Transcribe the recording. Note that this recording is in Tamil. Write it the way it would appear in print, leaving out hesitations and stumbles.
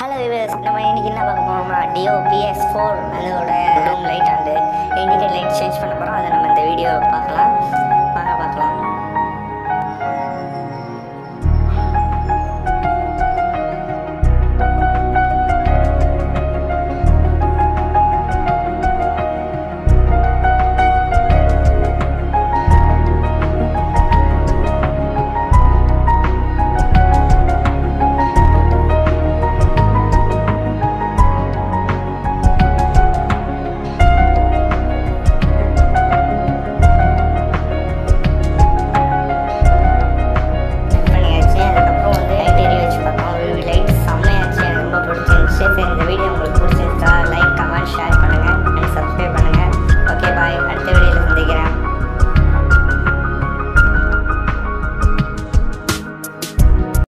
ஹலோ வியூவர்ஸ், நம்ம இன்றைக்கி என்ன பார்க்க போகிறோம்னா டியோ PS4 அதோட room light and indicate light change பண்ண போகிறோம். அதை நம்ம இந்த வீடியோவை பார்க்கலாம்.